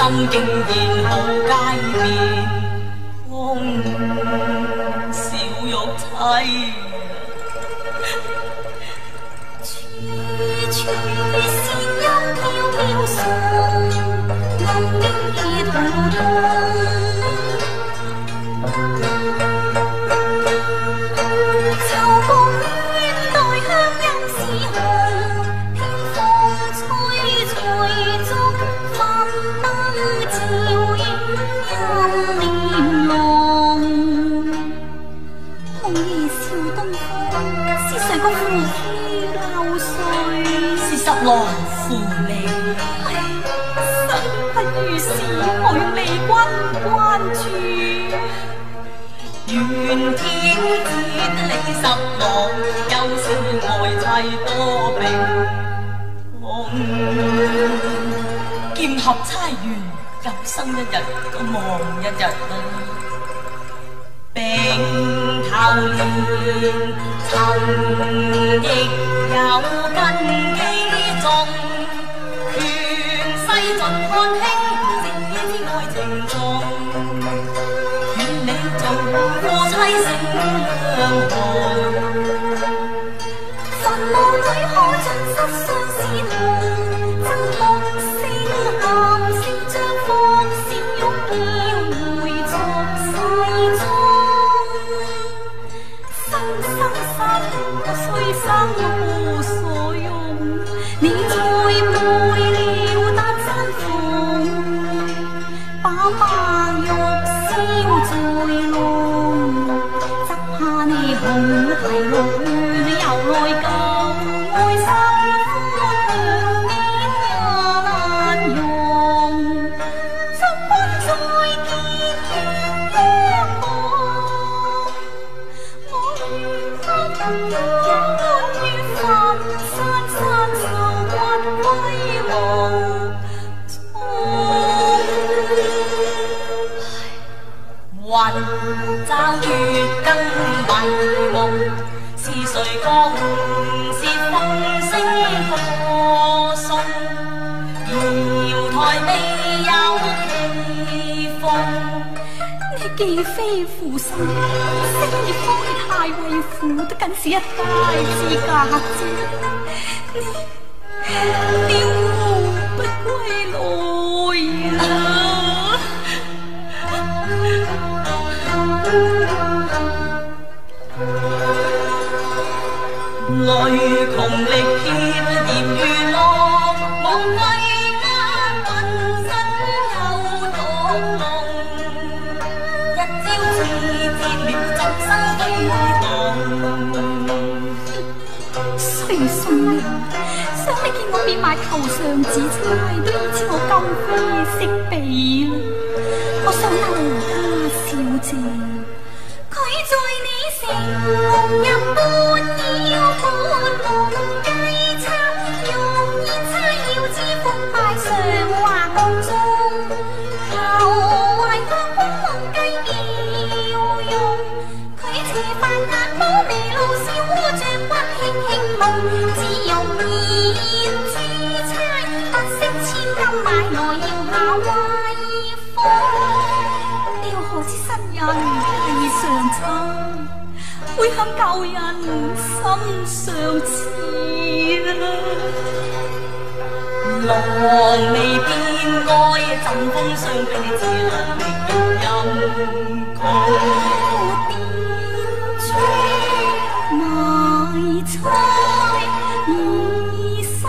心竟然好街面，空小玉妻。 处处仙音飘飘送，梦境已通通。秋风远待香音似红，天风吹吹中，分灯照影阴帘笼。梦夜笑东风，是谁个呼呼流水？ 是十郎扶你。 生不如是，我用离君关注。 愿天子你十郎，休是爱妻多病痛。剑合钗缘，有生一日都忘一日啦。并头连曾亦有根基重，劝世尽看輕這之愛情重。願你做夫妻相伴， 墳墓裏可盡失相思痛，爭哭聲喊聲將福笑容要回俗世中。雖生無所用，你再沒了單身鳳，把白玉燒在籠，執下你紅提綠你又來舊愛心歡面難容，怎不再見天光？我願歡於佛山山受屈歸無蹤。 雲罩月更迷夢，是誰降是風聲歌頌？瑤台未有奇逢。 你既非負心，星月方亦太為父，都僅是一介之隔啫。你了無不歸來啦！ 淚窮力竭嫌如浪，望歸家渾身有毒龍。一朝自折了眾生對蕩。 誰信你？想你見我變賣頭上紫釵，都已知我今非昔比啦。我想那羅家小姐，佢在你城入半腰半籠計策，用煙差要知風拜上畫中，求懷光光夢計妙用。佢斜飯眼摸眉路笑烏像骨輕輕夢，只用煙珠釵不惜千金買來要下威風。你又何知新人係上親，會向舊人心上刺啦。 郎未變愛，怎風霜冰似浪力音曲。 賣菜以身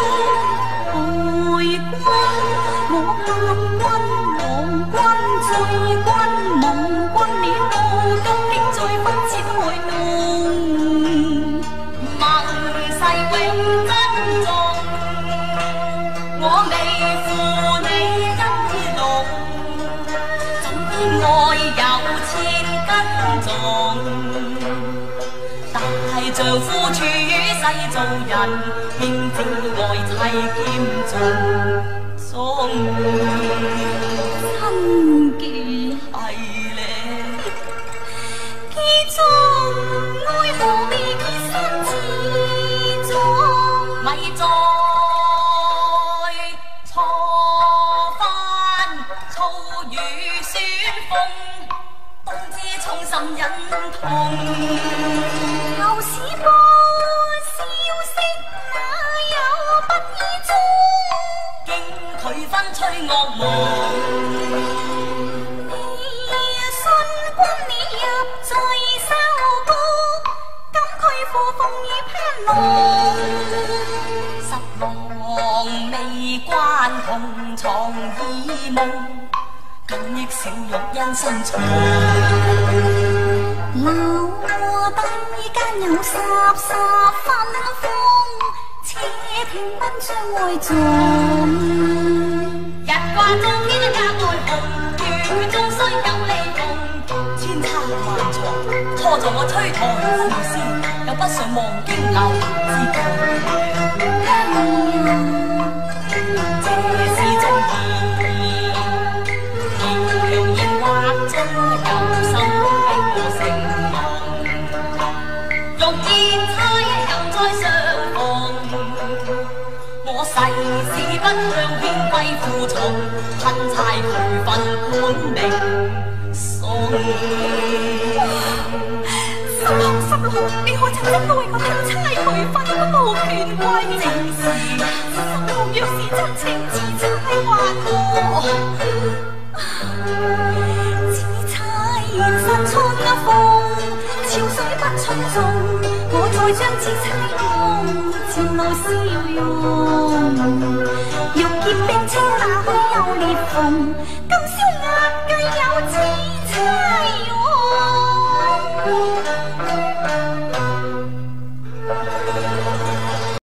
愛君，我盼君郎君醉君夢君，你到今竟再不知愛濃。 盟誓永珍重，我未負你恩濃，總偏愛有千斤重。大丈夫處世做人，應知愛妻兼盡忠。 親記係咧， 既重愛何必結身自重？ 咪再錯翻痛。 舊時報消息哪有不意中， 經佢分吹惡夢。 你信君你入在收谷，今佢負鳳已攀龍。 十郎未關同床異夢，今憶小玉因身重。 樓底間有十分風，且聽奔將愛眾。 日掛中天格外紅，雨中雖有利共，千差萬錯，錯在我吹台詩詩，又不想望京樓之共。這是中意，遙遙畫出有心的我成夢，欲言猜又再相逢。我誓死不向偏貴負從，噴柴培訓本命送。 十六，你可曾真的為我聽差培訓都無權貴？正是十六，若是真情自差還我。此差現實春風，潮水不春種，我再將此差夢漸露笑容。玉潔冰清打開有裂縫，